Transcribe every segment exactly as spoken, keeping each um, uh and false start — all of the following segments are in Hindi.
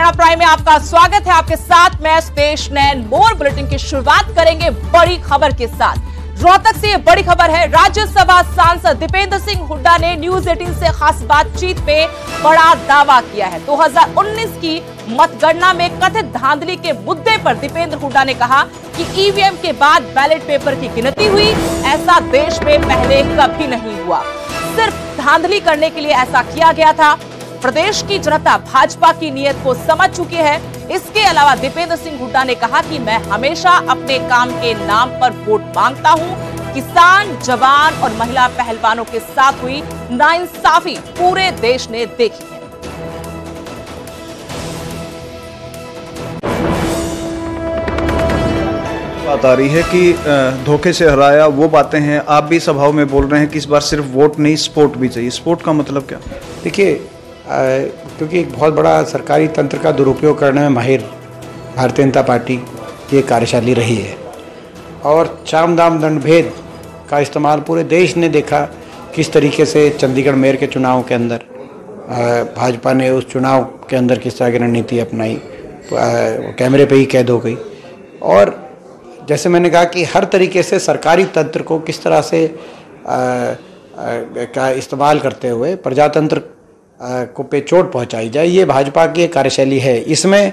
हरियाणा प्राइम में आपका स्वागत है। आपके साथ मैं सुदेश नैन। मोर बुलेटिन की शुरुआत करेंगे बड़ी खबर के साथ। रोहतक से ये बड़ी खबर है। राज्यसभा सांसद दीपेंद्र सिंह हुड्डा ने न्यूज अठारह से खास बातचीत में बड़ा दावा किया है। दो हज़ार उन्नीस की मतगणना में कथित धांधली के मुद्दे पर दीपेंद्र हुड्डा ने कहा कि ईवीएम के बाद बैलेट पेपर की गिनती हुई, ऐसा देश में पहले कभी नहीं हुआ। सिर्फ धांधली करने के लिए ऐसा किया गया था। प्रदेश की जनता भाजपा की नीयत को समझ चुकी है। इसके अलावा दीपेंद्र सिंह हुड्डा ने कहा कि मैं हमेशा अपने काम के नाम पर वोट मांगता हूं। किसान, जवान और महिला पहलवानों के साथ हुई नाइंसाफी पूरे देश ने देखी है। बात आ रही है कि धोखे से हराया, वो बातें हैं। आप भी सभाओं में बोल रहे हैं कि इस बार सिर्फ वोट नहीं, सपोर्ट भी चाहिए। सपोर्ट का मतलब क्या? देखिए, क्योंकि एक बहुत बड़ा सरकारी तंत्र का दुरुपयोग करने में माहिर भारतीय जनता पार्टी की कार्यशैली रही है और चाम दाम दंड भेद का इस्तेमाल पूरे देश ने देखा। किस तरीके से चंडीगढ़ मेयर के चुनाव के अंदर भाजपा ने उस चुनाव के अंदर किस तरह की रणनीति अपनाई, कैमरे पे ही कैद हो गई। और जैसे मैंने कहा कि हर तरीके से सरकारी तंत्र को किस तरह से आ, आ, का इस्तेमाल करते हुए प्रजातंत्र को पे चोट पहुंचाई जाए, ये भाजपा की कार्यशैली है। इसमें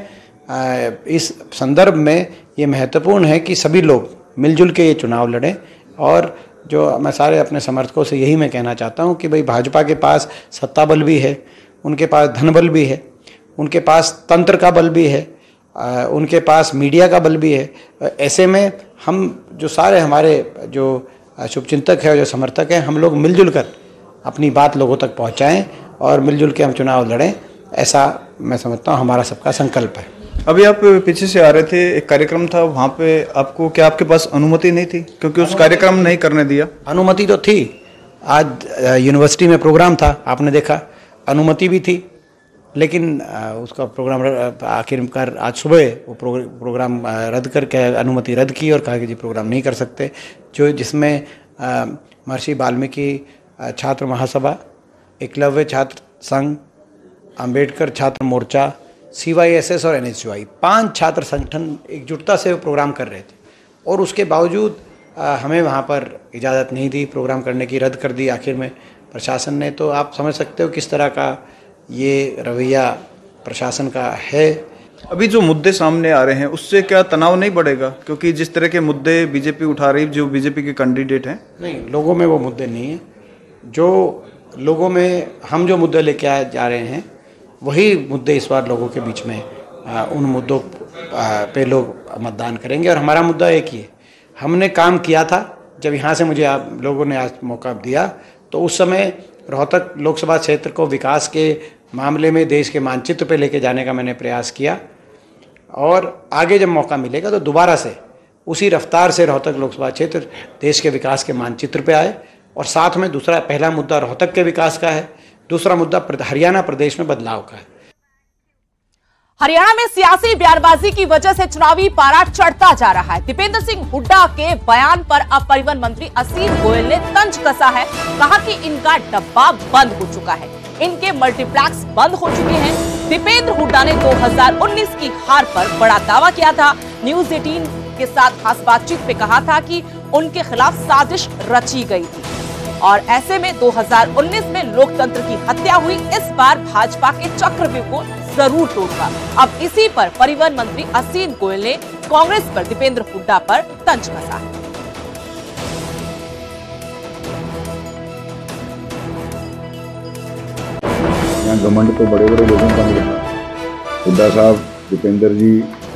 इस संदर्भ में ये महत्वपूर्ण है कि सभी लोग मिलजुल के ये चुनाव लड़ें। और जो मैं सारे अपने समर्थकों से यही मैं कहना चाहता हूँ कि भाई भाजपा के पास सत्ता बल भी है, उनके पास धन बल भी है, उनके पास तंत्र का बल भी है, उनके पास मीडिया का बल भी है। ऐसे में हम जो सारे हमारे जो शुभचिंतक है, जो समर्थक हैं, हम लोग मिलजुल कर अपनी बात लोगों तक पहुँचाएँ और मिलजुल के हम चुनाव लड़ें। ऐसा मैं समझता हूँ हमारा सबका संकल्प है। अभी आप पीछे से आ रहे थे, एक कार्यक्रम था वहाँ पे, आपको क्या आपके पास अनुमति नहीं थी क्योंकि उस कार्यक्रम नहीं करने दिया? अनुमति तो थी। आज यूनिवर्सिटी में प्रोग्राम था, आपने देखा, अनुमति भी थी, लेकिन उसका प्रोग्राम आखिरकार आज सुबह वो प्रोग्राम रद्द करके अनुमति रद्द की और कहा कि जी प्रोग्राम नहीं कर सकते। जो जिसमें महर्षि वाल्मीकि छात्र महासभा, एकलव्य छात्र संघ, अंबेडकर छात्र मोर्चा, सी वाई एस एस और एन एस यू आई, पांच छात्र संगठन एकजुटता से प्रोग्राम कर रहे थे और उसके बावजूद आ, हमें वहाँ पर इजाज़त नहीं दी प्रोग्राम करने की, रद्द कर दी आखिर में प्रशासन ने। तो आप समझ सकते हो किस तरह का ये रवैया प्रशासन का है। अभी जो मुद्दे सामने आ रहे हैं उससे क्या तनाव नहीं बढ़ेगा? क्योंकि जिस तरह के मुद्दे बीजेपी उठा रही, जो बीजेपी के कैंडिडेट हैं। नहीं, लोगों में वो मुद्दे नहीं हैं। जो लोगों में हम जो मुद्दे लेके आए जा रहे हैं वही मुद्दे इस बार लोगों के बीच में आ, उन मुद्दों आ, पे लोग मतदान करेंगे। और हमारा मुद्दा एक ही है, हमने काम किया था। जब यहाँ से मुझे आप लोगों ने आज मौका दिया तो उस समय रोहतक लोकसभा क्षेत्र को विकास के मामले में देश के मानचित्र पे लेके जाने का मैंने प्रयास किया और आगे जब मौका मिलेगा तो दोबारा से उसी रफ्तार से रोहतक लोकसभा क्षेत्र देश के विकास के मानचित्र पे आए। और साथ में दूसरा, पहला मुद्दा रोहतक के विकास का है, दूसरा मुद्दा हरियाणा प्रदेश में बदलाव का है। हरियाणा में सियासी बयानबाजी की वजह से चुनावी पारा चढ़ता जा रहा है। दीपेंद्र सिंह हुड्डा के बयान पर अब परिवहन मंत्री असीम गोयल ने तंज कसा है। कहा कि इनका डब्बा बंद हो चुका है, इनके मल्टीप्लेक्स बंद हो चुके हैं। दीपेंद्र हुड्डा ने दो हज़ार उन्नीस की हार पर बड़ा दावा किया था। न्यूज अठारह के साथ खास बातचीत में कहा था कि उनके खिलाफ साजिश रची गई थी और ऐसे में दो हज़ार उन्नीस में लोकतंत्र की हत्या हुई। इस बार भाजपा के चक्रव्यूह को जरूर तोड़गा। अब इसी पर परिवहन मंत्री असीम गोयल ने कांग्रेस पर दीपेंद्र हुड्डा पर तंज कसा है। यहाँ घमंड तो बड़े बड़े लोगों का मिला। हुड्डा साहब, दीपेंद्र जी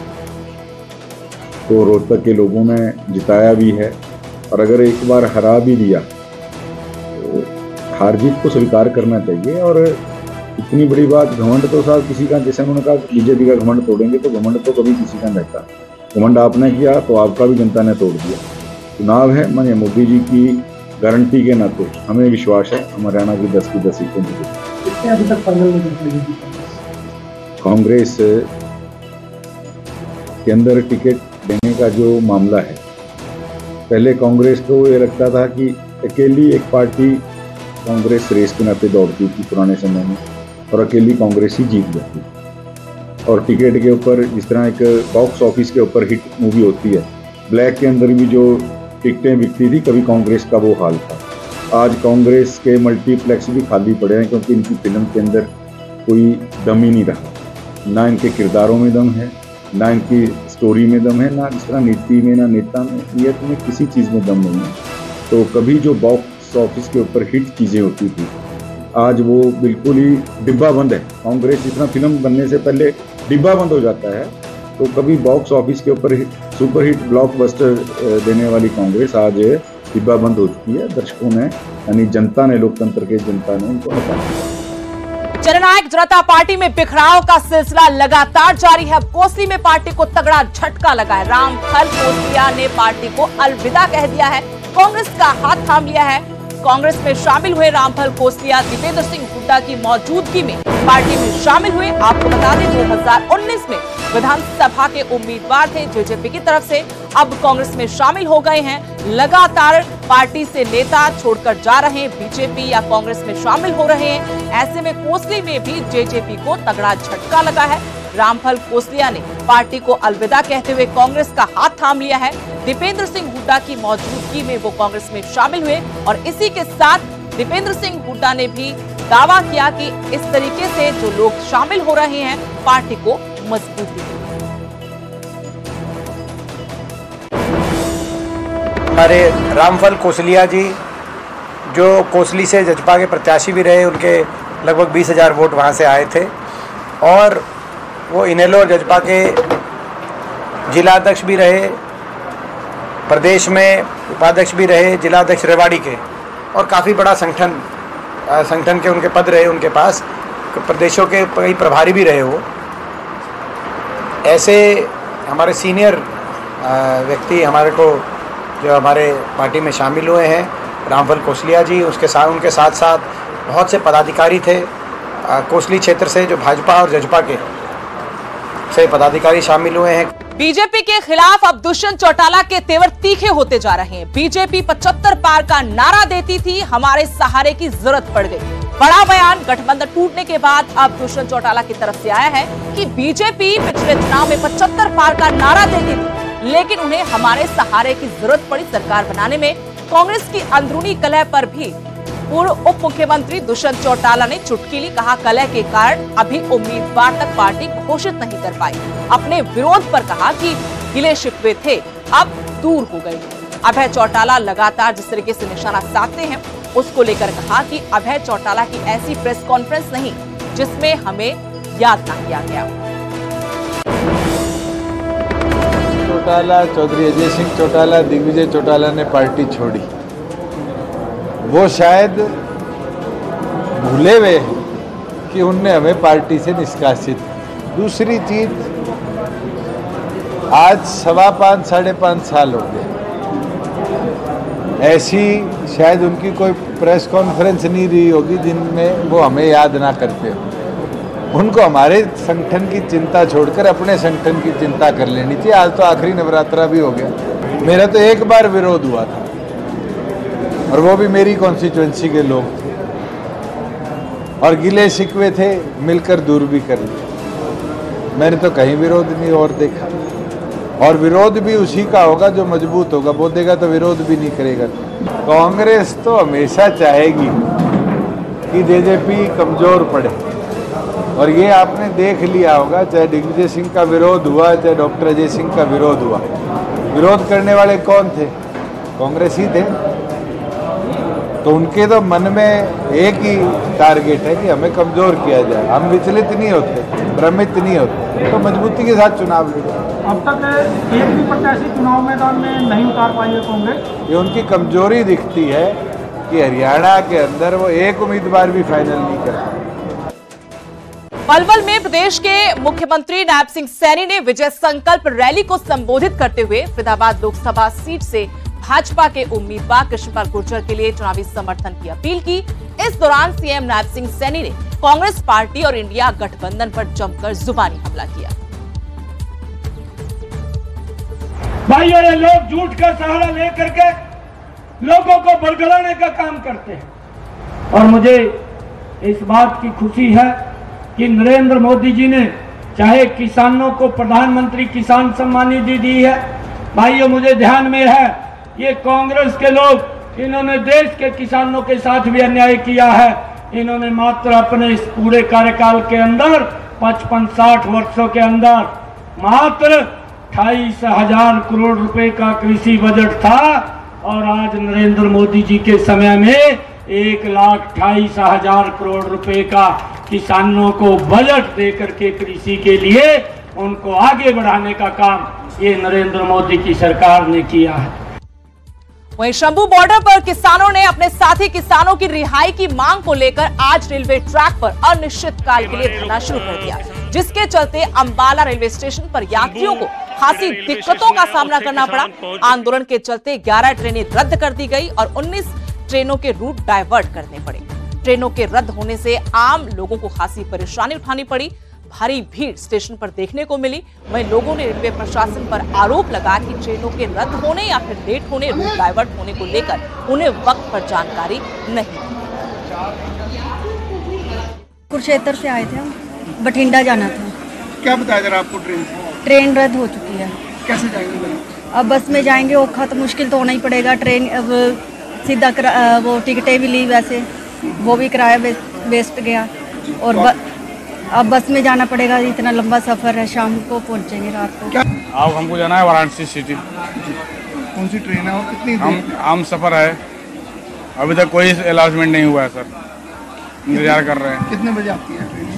को रोहतक के लोगों ने जिताया भी है और अगर एक बार हरा भी दिया तो हार जीत को स्वीकार करना चाहिए। और इतनी बड़ी बात, घमंड तो साहब किसी का, जैसे उन्होंने कहा बीजेपी का घमंड तोड़ेंगे, तो घमंड तो कभी किसी का नहीं रहता। घमंड आपने किया तो आपका भी जनता ने तोड़ दिया। चुनाव है, मानिए मोदी जी की गारंटी के नाते हमें विश्वास है हम हरियाणा की दस की दस सीटें जीतेंगे। अभी तक फाइनल नहीं कर कांग्रेस के अंदर टिकट देने का जो मामला है, पहले कांग्रेस को ये लगता था कि अकेली एक पार्टी कांग्रेस रेस के नाते दौड़ती थी पुराने समय में और अकेली कांग्रेस ही जीत जाती। और टिकट के ऊपर जिस तरह एक बॉक्स ऑफिस के ऊपर हिट मूवी होती है, ब्लैक के अंदर भी जो टिकटें बिकती थी, कभी कांग्रेस का वो हाल था। आज कांग्रेस के मल्टीप्लेक्स भी खाली पड़े हैं क्योंकि इनकी फिल्म के अंदर कोई दम ही नहीं रहा। ना इनके किरदारों में दम है, ना इनकी स्टोरी में दम है, ना जिस तरह नीति में, ना नेता में, नियत में, किसी चीज़ में दम नहीं है। तो कभी जो बॉक्स ऑफिस के ऊपर हिट चीज़ें होती थी, आज वो बिल्कुल ही डिब्बा बंद है। कांग्रेस जितना फिल्म बनने से पहले डिब्बा बंद हो जाता है, तो कभी बॉक्स ऑफिस के ऊपर सुपरहिट ब्लॉकबस्टर देने वाली कांग्रेस आज डिब्बा बंद हो चुकी है। दर्शकों ने, यानी जनता ने, लोकतंत्र के जनता ने उनको हटाया। जननायक जनता पार्टी में बिखराव का सिलसिला लगातार जारी है। अब कोसली में पार्टी को तगड़ा झटका लगा है। रामफल कोसलिया ने पार्टी को अलविदा कह दिया है, कांग्रेस का हाथ थाम लिया है। कांग्रेस में शामिल हुए रामफल कोसलिया दीपेंद्र सिंह हुड्डा की मौजूदगी में पार्टी में शामिल हुए। आपको बता दें दो हज़ार उन्नीस में विधानसभा के उम्मीदवार थे जेजेपी की तरफ से, अब कांग्रेस में शामिल हो गए हैं। लगातार पार्टी से नेता छोड़कर जा रहे हैं, बीजेपी या कांग्रेस में शामिल हो रहे हैं। ऐसे में कोसली में भी जेजेपी को तगड़ा झटका लगा है। रामफल कोसलिया ने पार्टी को अलविदा कहते हुए कांग्रेस का हाथ थाम लिया है। दीपेंद्र सिंह हुड्डा की मौजूदगी में वो कांग्रेस में शामिल हुए और इसी के साथ दीपेंद्र सिंह हुड्डा ने भी दावा किया कि इस तरीके से जो लोग शामिल हो रहे हैं पार्टी को मजबूती देगी। हमारे रामफल कोसलिया जी, जो कोसली से जजपा के प्रत्याशी भी रहे, उनके लगभग बीस हजार वोट वहाँ से आए थे और वो इनेलो और जजपा के जिलाध्यक्ष भी रहे, प्रदेश में उपाध्यक्ष भी रहे, जिलाध्यक्ष रेवाड़ी के, और काफ़ी बड़ा संगठन संगठन के उनके पद रहे उनके पास, प्रदेशों के कई प्रभारी भी रहे वो। ऐसे हमारे सीनियर व्यक्ति हमारे को जो हमारे पार्टी में शामिल हुए हैं, रामफल कोसलिया जी, उसके साथ उनके साथ साथ बहुत से पदाधिकारी थे कोसली क्षेत्र से, जो भाजपा और जजपा के से पदाधिकारी शामिल हुए हैं। बीजेपी के खिलाफ अब दुष्यंत चौटाला के तेवर तीखे होते जा रहे हैं। बीजेपी पचहत्तर पार का नारा देती थी, हमारे सहारे की जरूरत पड़ गई। बड़ा बयान गठबंधन टूटने के बाद अब दुष्यंत चौटाला की तरफ से आया है कि बीजेपी पिछले चुनाव में पचहत्तर पार का नारा देती थी, लेकिन उन्हें हमारे सहारे की जरूरत पड़ी सरकार बनाने में। कांग्रेस की अंदरूनी कलह पर भी पूर्व उप मुख्यमंत्री दुष्यंत चौटाला ने चुटकी ली। कहा, कलह के कारण अभी उम्मीदवार तक पार्टी घोषित नहीं कर पाई। अपने विरोध पर कहा कि गिले शिकवे थे, अब दूर हो गए। अभय चौटाला लगातार जिस तरीके से निशाना साधते हैं, उसको लेकर कहा कि अभय चौटाला की ऐसी प्रेस कॉन्फ्रेंस नहीं जिसमें हमें याद न किया गया। चौटाला, चौधरी अजय सिंह चौटाला, दिग्विजय चौटाला ने पार्टी छोड़ी, वो शायद भूले हुए हैं कि उनने हमें पार्टी से निष्कासित। दूसरी चीज, आज सवा पाँच साढ़े पाँच साल हो गए, ऐसी शायद उनकी कोई प्रेस कॉन्फ्रेंस नहीं रही होगी जिनमें वो हमें याद ना करते हो। उनको हमारे संगठन की चिंता छोड़कर अपने संगठन की चिंता कर लेनी चाहिए। आज तो आखिरी नवरात्रा भी हो गया। मेरा तो एक बार विरोध हुआ था और वो भी मेरी कॉन्स्टिट्यूएंसी के लोग थे, और गिले शिकवे थे, मिलकर दूर भी कर लिए। मैंने तो कहीं विरोध नहीं और देखा, और विरोध भी उसी का होगा जो मजबूत होगा, बोलेगा तो विरोध भी नहीं करेगा। कांग्रेस तो हमेशा चाहेगी कि जेजेपी कमजोर पड़े, और ये आपने देख लिया होगा, चाहे दिग्विजय सिंह का विरोध हुआ, चाहे डॉक्टर अजय सिंह का विरोध हुआ, विरोध करने वाले कौन थे? कांग्रेस ही थे। तो उनके तो मन में एक ही टारगेट है कि हमें कमजोर किया जाए। हम विचलित नहीं होते, भ्रमित नहीं होते, तो मजबूती के साथ चुनाव लड़े। अब तक एक भी प्रत्याशी चुनाव मैदान में नहीं उतार पाई है कांग्रेस। ये उनकी कमजोरी दिखती है कि हरियाणा के अंदर वो एक उम्मीदवार भी फाइनल नहीं कर पाए। पलवल में प्रदेश के मुख्यमंत्री नायब सिंह सैनी ने विजय संकल्प रैली को संबोधित करते हुए फरीदाबाद लोकसभा सीट से भाजपा के उम्मीदवार कृष्णपाल गुर्जर के लिए चुनावी समर्थन की अपील की। इस दौरान सीएम नायब सिंह सैनी ने कांग्रेस पार्टी और इंडिया गठबंधन पर जमकर जुबानी हमला किया। भाइयों, ये लोग झूठ का सहारा लेकर के लोगों को बरगलाने का काम करते हैं, और मुझे इस बात की खुशी है कि नरेंद्र मोदी जी ने चाहे किसानों को प्रधानमंत्री किसान सम्मान निधि दी है। भाइयों, मुझे ध्यान में है ये कांग्रेस के लोग, इन्होंने देश के किसानों के साथ भी अन्याय किया है। इन्होंने मात्र अपने इस पूरे कार्यकाल के अंदर पचपन साठ वर्षों के अंदर मात्र अट्ठाईस हजार करोड़ रुपए का कृषि बजट था, और आज नरेंद्र मोदी जी के समय में एक लाख अट्ठाईस हजार करोड़ रुपए का किसानों को बजट देकर के कृषि के लिए उनको आगे बढ़ाने का काम ये नरेंद्र मोदी की सरकार ने किया है। वहीं शंभू बॉर्डर पर किसानों ने अपने साथी किसानों की रिहाई की मांग को लेकर आज रेलवे ट्रैक पर अनिश्चित काल के लिए धरना शुरू कर दिया, जिसके चलते अंबाला रेलवे स्टेशन पर यात्रियों को खासी दिक्कतों का सामना करना पड़ा। आंदोलन के चलते ग्यारह ट्रेनें रद्द कर दी गई और उन्नीस ट्रेनों के रूट डायवर्ट करने पड़े। ट्रेनों के रद्द होने से आम लोगों को खासी परेशानी उठानी पड़ी। भारी भीड़ स्टेशन पर देखने को मिली। वहीं लोगों ने रेलवे प्रशासन पर आरोप लगा कि ट्रेनों के रद्द होने या फिर लेट होने, रूट डायवर्ट होने को लेकर उन्हें वक्त पर जानकारी नहीं। कुरुक्षेत्र से आए थे हम, बठिंडा जाना था। क्या बताया जरा आपको? ट्रेन ट्रेन रद्द हो चुकी है। कैसे जाएंगे? अब बस में जाएंगे, औखा तो मुश्किल तो होना ही पड़ेगा। ट्रेन अब सीधा करा, वो टिकटें भी ली, वैसे वो भी किराया वेस्ट गया, और ब, अब बस में जाना पड़ेगा। इतना लंबा सफर है, शाम को पहुंचेंगे रात को। अब हमको जाना है वाराणसी सिटी। कौन सी ट्रेन है और कितनी? हम आम सफर है, अभी तक कोई अनाउंसमेंट नहीं हुआ है सर, इंतजार कर रहे हैं। कितने बजे आती है ट्रेन?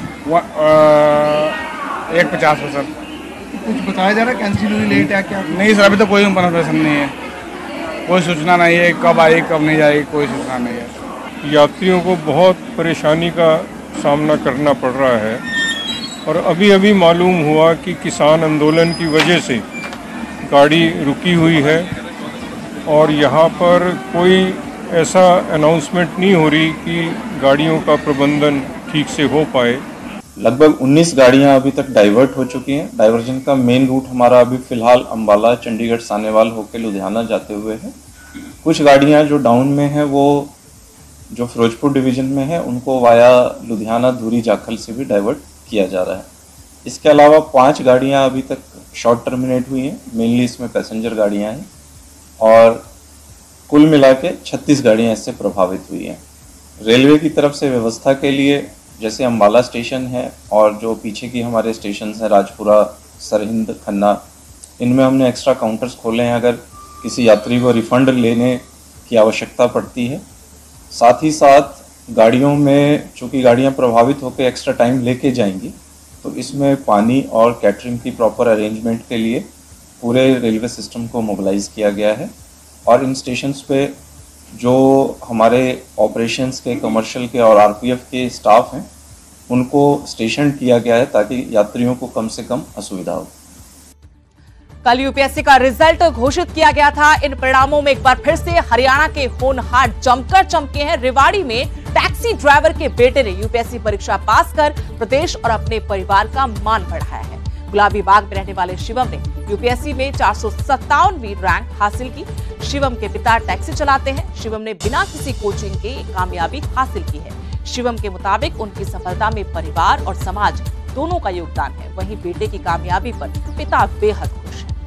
एक पचास पर सर। कुछ बताया जा रहा है कैंसिल हुई, लेट है क्या? नहीं सर, अभी तो कोई इन्फॉर्मेशन नहीं है, कोई सूचना नहीं है, कब आएगी कब नहीं जाएगी, कोई सूचना नहीं है। यात्रियों को बहुत परेशानी का सामना करना पड़ रहा है, और अभी अभी मालूम हुआ कि किसान आंदोलन की वजह से गाड़ी रुकी हुई है, और यहाँ पर कोई ऐसा अनाउंसमेंट नहीं हो रही कि गाड़ियों का प्रबंधन ठीक से हो पाए। लगभग उन्नीस गाड़ियां अभी तक डाइवर्ट हो चुकी हैं। डाइवर्जन का मेन रूट हमारा अभी फिलहाल अंबाला, चंडीगढ़, सानेवाल होकर लुधियाना जाते हुए है। कुछ गाड़ियां जो डाउन में है वो जो फिरोजपुर डिवीजन में है उनको वाया लुधियाना, धूरी, जाखल से भी डाइवर्ट किया जा रहा है। इसके अलावा पांच गाड़ियां अभी तक शॉर्ट टर्मिनेट हुई हैं, मेनली इसमें पैसेंजर गाड़ियां हैं, और कुल मिला के छत्तीस गाड़ियाँ इससे प्रभावित हुई हैं। रेलवे की तरफ से व्यवस्था के लिए जैसे अंबाला स्टेशन है और जो पीछे की हमारे स्टेशन हैं राजपुरा, सरहिंद, खन्ना, इनमें हमने एक्स्ट्रा काउंटर्स खोले हैं अगर किसी यात्री को रिफंड लेने की आवश्यकता पड़ती है। साथ ही साथ गाड़ियों में चूँकि गाड़ियाँ प्रभावित होकर एक्स्ट्रा टाइम लेके जाएंगी, तो इसमें पानी और कैटरिंग की प्रॉपर अरेंजमेंट के लिए पूरे रेलवे सिस्टम को मोबिलाइज़ किया गया है। और इन स्टेशंस पे जो हमारे ऑपरेशंस के, कमर्शियल के और आरपीएफ के स्टाफ हैं उनको स्टेशन किया गया है ताकि यात्रियों को कम से कम असुविधा हो। कल यूपीएससी का रिजल्ट घोषित किया गया था। इन परिणामों में एक बार फिर से हरियाणा के होनहार जमकर चमके हैं। रेवाड़ी में टैक्सी ड्राइवर के बेटे ने यूपीएससी परीक्षा पास कर प्रदेश और अपने परिवार का मान बढ़ाया है। गुलाबी बाग में रहने वाले शिवम ने यूपीएससी में चार सौ सत्तावनवीं रैंक हासिल की। शिवम के पिता टैक्सी चलाते हैं। शिवम ने बिना किसी कोचिंग के कामयाबी हासिल की है। शिवम के मुताबिक उनकी सफलता में परिवार और समाज दोनों का योगदान है। वहीं बेटे की कामयाबी पर पिता बेहद खुश हैं।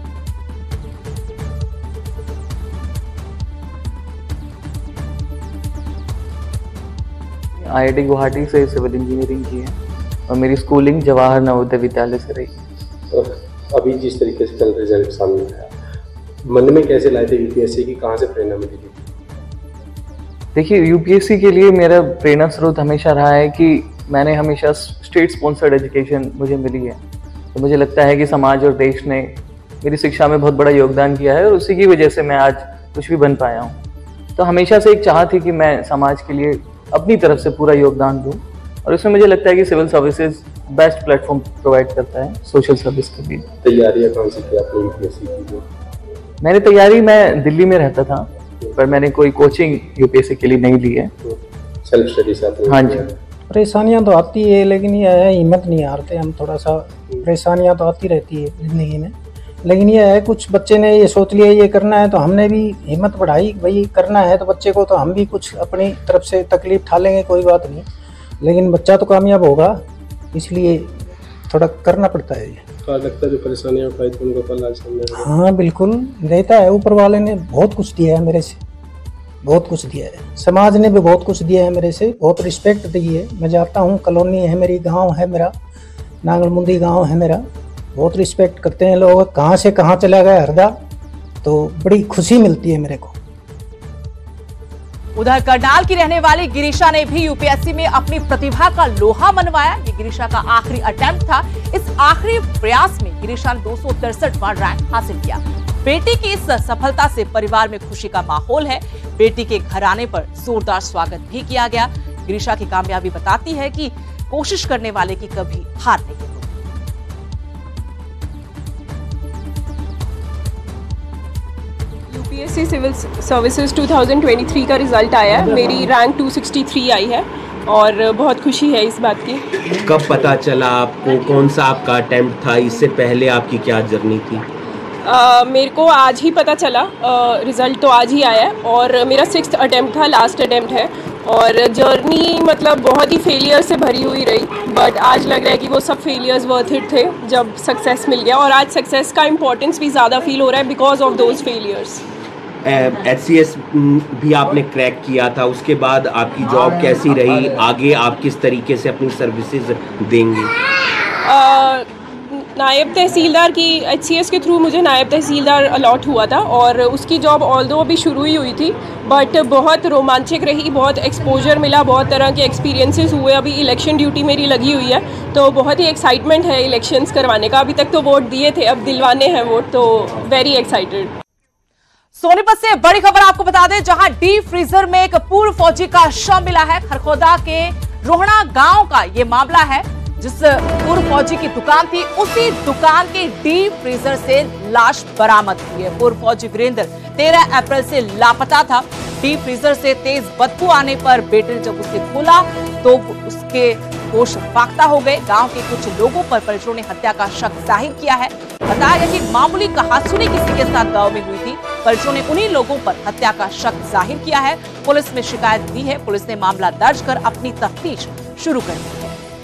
आईआईटी गुवाहाटी से सिविल इंजीनियरिंग की है और मेरी स्कूलिंग जवाहर नवोदय विद्यालय से रही। अभी जिस तरीके से कल रिजल्ट सामने आया, मन में कैसे लाए थे यूपीएससी की, कहाँ से प्रेरणा मिली थी? देखिए, यूपीएससी के लिए मेरा प्रेरणा स्रोत हमेशा रहा है कि मैंने हमेशा स्टेट स्पॉन्सर्ड एजुकेशन मुझे मिली है, तो मुझे लगता है कि समाज और देश ने मेरी शिक्षा में बहुत बड़ा योगदान किया है और उसी की वजह से मैं आज कुछ भी बन पाया हूँ। तो हमेशा से एक चाह थी कि मैं समाज के लिए अपनी तरफ से पूरा योगदान दूँ, और इसमें मुझे लगता है कि civil services best platform provide करता है सोशल सर्विस के लिए। तैयारियाँ कौन सी की आपने यूपीएससी की? मैंने तैयारी मैं दिल्ली में रहता था, पर मैंने कोई कोचिंग यूपीएससी के लिए नहीं ली है। सेल्फ स्टडी साथ में? हाँ जी। परेशानियाँ तो आती है, लेकिन ये है हिम्मत नहीं हारते हम। थोड़ा सा परेशानियाँ तो आती रहती है जिंदगी में, लेकिन ये है कुछ बच्चे ने ये सोच लिया ये करना है, तो हमने भी हिम्मत बढ़ाई, भाई करना है तो बच्चे को, तो हम भी कुछ अपनी तरफ से तकलीफ उठा लेंगे, कोई बात नहीं, लेकिन बच्चा तो कामयाब होगा, इसलिए थोड़ा करना पड़ता है ये। तो लगता है जो परेशानियाँ उठाई थी उनको कल आज सामने। हाँ बिल्कुल देता है, ऊपर वाले ने बहुत कुछ दिया है मेरे से, बहुत कुछ दिया है। समाज ने भी बहुत कुछ दिया है मेरे से, बहुत रिस्पेक्ट दी है। मैं जाता हूँ, कॉलोनी है मेरी, गांव है मेरा, नांगलमुंदी गांव है मेरा, बहुत रिस्पेक्ट करते हैं लोग। कहाँ से कहाँ चला गया हरदा, तो बड़ी खुशी मिलती है मेरे को। उधर करनाल की रहने वाली गिरीशा ने भी यूपीएससी में अपनी प्रतिभा का लोहा मनवाया। ये गिरीशा का आखिरी अटेम्प्ट था। इस आखिरी प्रयास में गिरीशा ने दो सौ तिरसठवां रैंक हासिल किया। बेटी की इस सफलता से परिवार में खुशी का माहौल है। बेटी के घर आने पर जोरदार स्वागत भी किया गया। गिरीशा की कामयाबी बताती है कि कोशिश करने वाले की कभी हार नहीं। यूपीएससी सिविल सर्विसेज दो हज़ार तेईस का रिजल्ट आया है। मेरी रैंक दो सौ तिरसठ आई है और बहुत खुशी है इस बात की। कब पता चला आपको, कौन सा आपका अटेम्प्ट था, इससे पहले आपकी क्या जर्नी थी? Uh, मेरे को आज ही पता चला, रिज़ल्ट uh, तो आज ही आया है और मेरा सिक्स्थ अटेम्प्ट था, लास्ट अटेम्प्ट है। और जर्नी मतलब बहुत ही फेलियर से भरी हुई रही, बट आज लग रहा है कि वो सब फेलियर्स वर्थ इट थे जब सक्सेस मिल गया। और आज सक्सेस का इम्पोर्टेंस भी ज़्यादा फील हो रहा है because of those failures. H C S भी आपने क्रैक किया था, उसके बाद आपकी जॉब कैसी रही? आगे आप किस तरीके से अपनी सर्विसेज देंगे? uh, नायब तहसीलदार की एच सी एस के थ्रू मुझे नायब तहसीलदार अलॉट हुआ था और उसकी जॉब ऑल्दो अभी शुरू ही हुई थी, बट बहुत रोमांचक रही, बहुत एक्सपोजर मिला, बहुत तरह के एक्सपीरियंसेस हुए। अभी इलेक्शन ड्यूटी मेरी लगी हुई है तो बहुत ही एक्साइटमेंट है इलेक्शंस करवाने का। अभी तक तो वोट दिए थे, अब दिलवाने हैं वोट, तो वेरी एक्साइटेड। सोनीपत से बड़ी खबर आपको बता दें, जहां डीप फ्रीजर में एक पूर्व फौजी का शव मिला है। खरखोदा के रोहना गांव का ये मामला है। जिस पूर्व फौजी की दुकान थी, उसी दुकान के डीप फ्रीजर से लाश बरामद हुई है। पूर्व फौजी वीरेंद्र तेरह अप्रैल से लापता था। डीप फ्रीजर से तेज बदबू आने पर बेटे ने जब उसे खोला तो उसके होश फाख्ता हो गए। गांव के कुछ लोगों पर परिजनों ने हत्या का शक जाहिर किया है। बताया गया कि मामूली कहासुनी किसी के साथ गांव में हुई थी। परिजनों ने उन्हीं लोगों पर हत्या का शक जाहिर किया है। पुलिस में शिकायत दी है। पुलिस ने मामला दर्ज कर अपनी तफ्तीश शुरू कर दी है।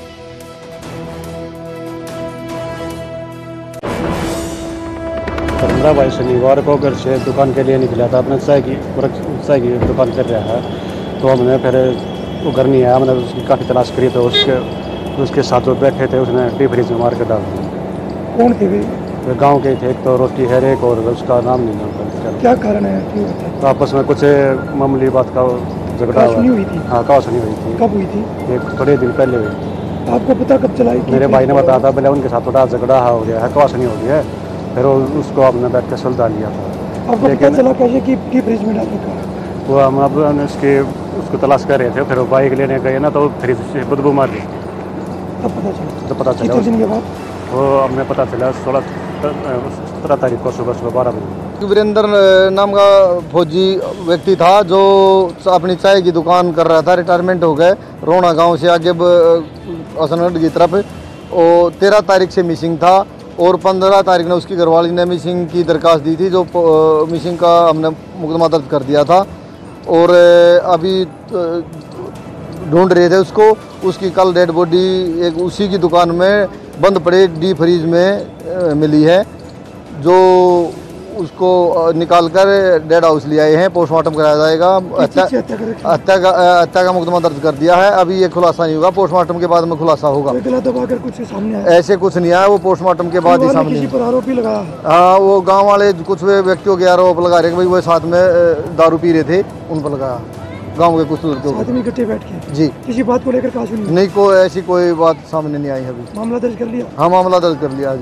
पंद्रह भाई शनिवार को घर से दुकान के लिए निकला था, अपने चाय की चाय की दुकान कर रहा है, तो हमने फिर वो घर नहीं आया। हमने उसकी काफ़ी तलाश करी तो उसके उसके साथ जो बैठे थे उसने डीप फ्रीज में मार कर डाल दिया। कौन थे वे? वे गांव के थे, एक तो रोटी है, एक और उसका नाम नहीं जानता। क्या कारण है? क्यों? तो आपस में कुछ मामूली बात का झगड़ा हुई थी। हाँ, काशनी हुई थी। कब हुई थी? एक थोड़े दिन पहले हुई थी। आपको पता कब चला? मेरे भाई ने बताया था, पहले उनके साथ थोड़ा झगड़ा हो गया है, काशनी हो गया है, फिर उसको हमने बैठ कर सुलझा लिया था। आपको पता चला कैसे कि डीप फ्रीज में डाल रखा? वो हम अब उसके उसको तलाश कर रहे थे, फिर वो बाइक लेने गए ना तो फ्रिज से बदबू मार दी। तब पता चला? तो पता चला कितने दिन के बाद? वो हमें पता चला सोलह सत्रह तारीख को सुबह सुबह बारह बजे। वीरेंद्र नाम का फौजी व्यक्ति था जो अपनी चाय की दुकान कर रहा था, रिटायरमेंट हो गए, रोना गांव से आगे हसनगढ़ की तरफ। और तेरह तारीख से मिसिंग था और पंद्रह तारीख ने उसकी घरवाली ने मिसिंग की दरखास्त दी थी, जो मिसिंग का हमने मुकदमा दर्ज कर दिया था और अभी ढूंढ रहे थे उसको। उसकी कल डेड बॉडी एक उसी की दुकान में बंद पड़े डीप फ्रीज में मिली है, जो उसको निकाल कर डेड हाउस ले आए हैं, पोस्टमार्टम कराया जाएगा। हत्या हत्या का हत्या का मुकदमा दर्ज कर दिया है। अभी ये खुलासा नहीं होगा, पोस्टमार्टम के बाद में खुलासा होगा। दबाकर कुछ सामने आया? ऐसे कुछ नहीं आया, वो पोस्टमार्टम के बाद ही सामने। किसी पर आरोप भी लगाया? हाँ, वो गांव वाले कुछ व्यक्तियों के आरोप लगा रहे भाई वो साथ में दारू पी रहे थे, उन पर लगाया। गांव के कुछ आदमी इकट्ठे बैठ के जी किसी बात को लेकर काश नहीं? नहीं, कोई ऐसी कोई बात सामने नहीं आई अभी। मामला दर्ज कर लिया? हाँ, मामला दर्ज कर लिया जी।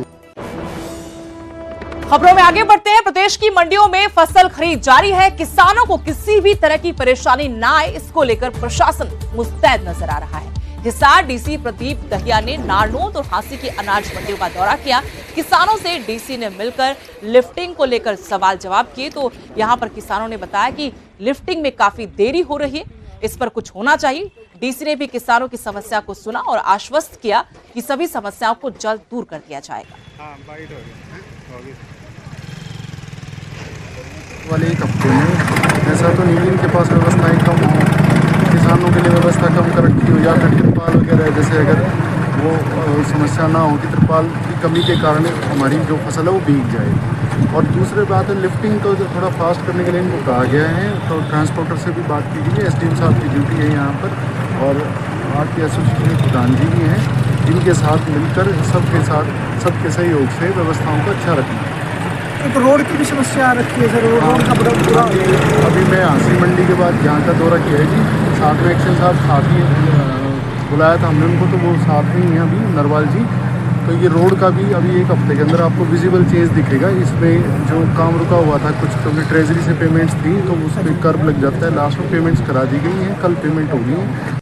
खबरों में आगे बढ़ते हैं। प्रदेश की मंडियों में फसल खरीद जारी है। किसानों को किसी भी तरह की परेशानी न आए, इसको लेकर प्रशासन मुस्तैद नजर आ रहा है। हिसार डीसी प्रदीप दहिया ने नारनौल और हांसी की अनाज मंडियों का दौरा किया। किसानों से डीसी ने मिलकर लिफ्टिंग को लेकर सवाल जवाब किए, तो यहां पर किसानों ने बताया कि लिफ्टिंग में काफी देरी हो रही है, इस पर कुछ होना चाहिए। डीसी ने भी किसानों की समस्या को सुना और आश्वस्त किया कि सभी समस्याओं को जल्द दूर कर दिया जाएगा। वाले एक हफ्ते में ऐसा तो नहीं इनके पास व्यवस्थाएं कम हो, किसानों के लिए व्यवस्था कम कर रखी हो या फिर तिरपाल वगैरह, जैसे अगर वो अ, समस्या ना हो कि तिरपाल की कमी के कारण हमारी जो फसल है वो भीग जाए। और दूसरी बात है, लिफ्टिंग तो थोड़ा फास्ट करने के लिए इनको कहा गया है, तो ट्रांसपोर्टर से भी बात की गई है। एस डी एम साहब की ड्यूटी है यहाँ पर, और आर के एसोसिएशन के प्रधान जी भी हैं, जिनके साथ मिलकर सबके साथ सबके सहयोग से व्यवस्थाओं को अच्छा रखना। तो रोड की भी समस्या आ रखी है सर, रोड का बड़ा बुरा। अभी मैं हांसी मंडी के बाद यहाँ का दौरा किया है जी, साथ में एक्शन साहब साथ ही बुलाया था हमने उनको, तो वो साथ में ही हैं अभी नरवाल जी। तो ये रोड का भी अभी एक हफ्ते के अंदर आपको विजिबल चेंज दिखेगा। इसमें जो काम रुका हुआ था कुछ, क्योंकि ट्रेजरी से पेमेंट्स थी तो उस पर कर्व लग जाता है, लास्ट में पेमेंट्स करा दी गई हैं, कल पेमेंट होगी।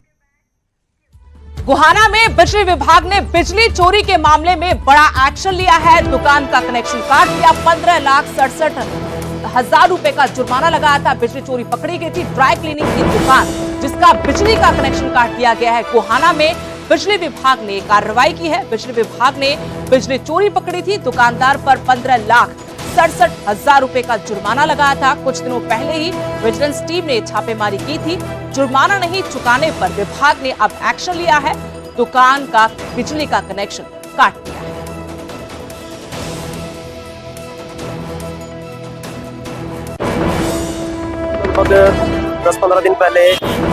गोहाना में बिजली विभाग ने बिजली चोरी के मामले में बड़ा एक्शन लिया है। दुकान का कनेक्शन काट दिया, पंद्रह लाख सड़सठ हजार रुपए का जुर्माना लगाया था। बिजली चोरी पकड़ी गई थी ड्राई क्लीनिंग की दुकान, जिसका बिजली का कनेक्शन काट दिया गया है। गोहाना में बिजली विभाग ने कार्रवाई की है। बिजली विभाग ने बिजली चोरी पकड़ी थी, दुकानदार पर पंद्रह लाख सड़सठ हजार रुपए का जुर्माना लगाया था। कुछ दिनों पहले ही विजिलेंस टीम ने छापेमारी की थी। जुर्माना नहीं चुकाने पर विभाग ने अब एक्शन लिया है, दुकान का बिजली का कनेक्शन काट दिया है। लगभग दस पंद्रह दिन पहले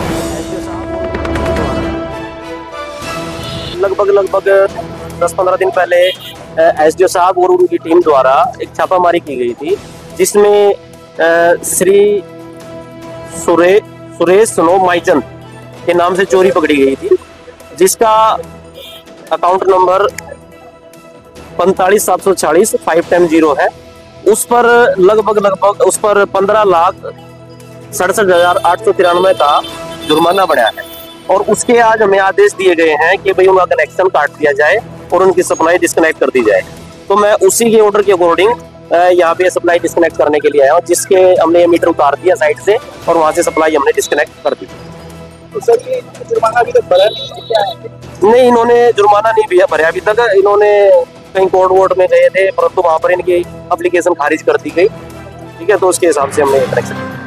लगभग लगभग दस पंद्रह दिन पहले एसडीओ साहब और उनकी टीम द्वारा एक छापामारी की गई थी, जिसमें श्री सुरे सुरेश स्नो माइचंद के नाम से चोरी पकड़ी गई थी, जिसका अकाउंट नंबर पैंतालीस सात सौ छियालीस फाइव टेन जीरो है। उस पर लगभग लगभग उस पर पंद्रह लाख सड़सठ हजार आठ सौ तिरानवे का जुर्माना बढ़ा है, और उसके आज हमें आदेश दिए गए हैं कि भाई उनका कनेक्शन काट दिया जाए और उनकी सप्लाई डिस्कनेक्ट कर दी जाए। तो मैं उसी के ऑर्डर के अकॉर्डिंग यहाँ पे सप्लाई डिस्कनेक्ट करने के लिए आया हूँ, जिसके हमने मीटर उतार दिया साइड से और वहाँ से सप्लाई हमने डिस्कनेक्ट कर दी। तो सर ये जुर्माना अभी तक भरा नहीं क्या है? नहीं, इन्होंने जुर्माना नहीं भरा अभी तक। इन्होंने कहीं कोर्ट वोर्ट में गए थे, परंतु वहाँ पर इनकी एप्लीकेशन खारिज कर दी गई। ठीक है, तो उसके हिसाब से हमने कनेक्शन